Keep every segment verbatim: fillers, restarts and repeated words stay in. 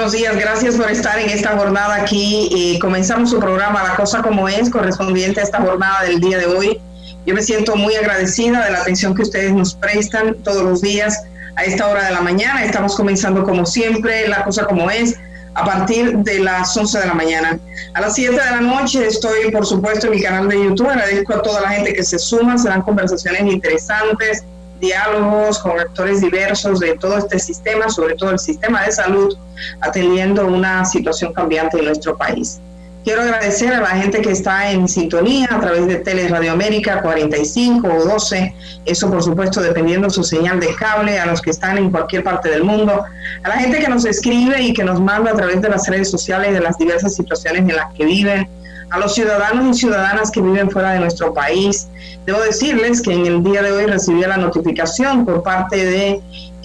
buenos días. Gracias por estar en esta jornada aquí. Eh, comenzamos su programa La Cosa Como Es, correspondiente a esta jornada del día de hoy. Yo me siento muy agradecida de la atención que ustedes nos prestan todos los días a esta hora de la mañana. Estamos comenzando como siempre La Cosa Como Es a partir de las once de la mañana. A las siete de la noche estoy, por supuesto, en mi canal de YouTube. Agradezco a toda la gente que se suma. Serán conversaciones interesantes, diálogos con actores diversos de todo este sistema, sobre todo el sistema de salud, atendiendo una situación cambiante en nuestro país. Quiero agradecer a la gente que está en sintonía a través de Tele Radio América cuarenta y cinco o doce, eso por supuesto dependiendo su señal de cable, a los que están en cualquier parte del mundo, a la gente que nos escribe y que nos manda a través de las redes sociales de las diversas situaciones en las que viven, a los ciudadanos y ciudadanas que viven fuera de nuestro país. Debo decirles que en el día de hoy recibí la notificación por parte de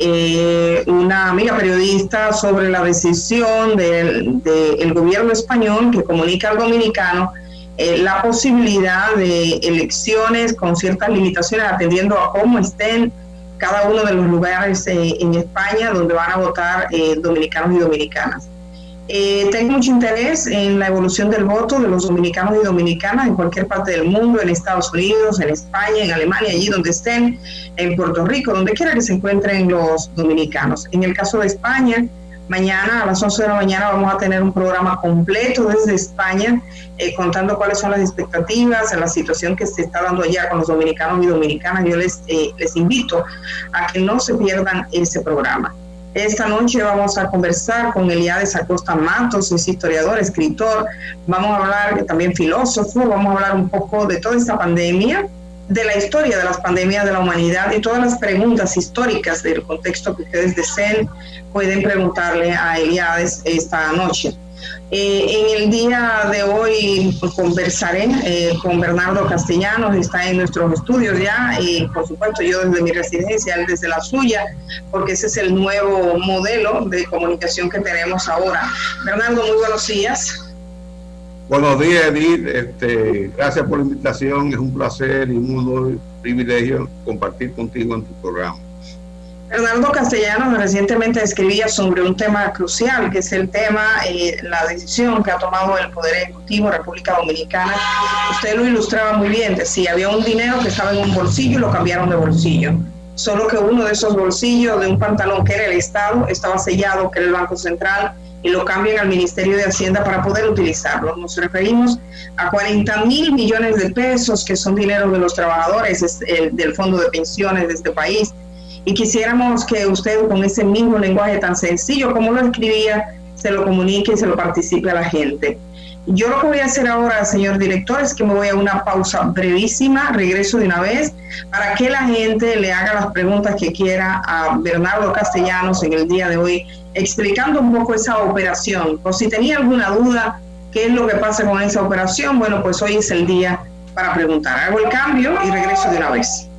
eh, una amiga periodista sobre la decisión del de gobierno español que comunica al dominicano eh, la posibilidad de elecciones con ciertas limitaciones atendiendo a cómo estén cada uno de los lugares eh, en España donde van a votar eh, dominicanos y dominicanas. Eh, tengo mucho interés en la evolución del voto de los dominicanos y dominicanas en cualquier parte del mundo, en Estados Unidos, en España, en Alemania, allí donde estén, en Puerto Rico, donde quiera que se encuentren los dominicanos. En el caso de España, mañana a las once de la mañana vamos a tener un programa completo desde España, eh, contando cuáles son las expectativas, en la situación que se está dando allá con los dominicanos y dominicanas. Yo les, eh, les invito a que no se pierdan ese programa. Esta noche vamos a conversar con Eliades Acosta Matos, es historiador, escritor, vamos a hablar, también filósofo, vamos a hablar un poco de toda esta pandemia, de la historia de las pandemias de la humanidad y todas las preguntas históricas del contexto que ustedes deseen, pueden preguntarle a Eliades esta noche. Eh, en el día de hoy conversaré eh, con Bernardo Castellanos, está en nuestros estudios ya, y por supuesto yo desde mi residencia, él desde la suya, porque ese es el nuevo modelo de comunicación que tenemos ahora. Bernardo, muy buenos días. Buenos días, Edith. Este, gracias por la invitación, es un placer y un privilegio compartir contigo en tu programa. Bernardo Castellanos recientemente escribía sobre un tema crucial, que es el tema, eh, la decisión que ha tomado el Poder Ejecutivo de República Dominicana. Usted lo ilustraba muy bien, decía, había un dinero que estaba en un bolsillo y lo cambiaron de bolsillo. Solo que uno de esos bolsillos de un pantalón, que era el Estado, estaba sellado, que era el Banco Central, y lo cambian al Ministerio de Hacienda para poder utilizarlo. Nos referimos a cuarenta mil millones de pesos, que son dinero de los trabajadores es el, del Fondo de Pensiones de este país. Y quisiéramos que usted, con ese mismo lenguaje tan sencillo como lo escribía, se lo comunique y se lo participe a la gente. Yo lo que voy a hacer ahora, señor director, es que me voy a una pausa brevísima, regreso de una vez, para que la gente le haga las preguntas que quiera a Bernardo Castellanos en el día de hoy, explicando un poco esa operación. Por si tenía alguna duda, qué es lo que pasa con esa operación, bueno, pues hoy es el día para preguntar. Hago el cambio y regreso de una vez.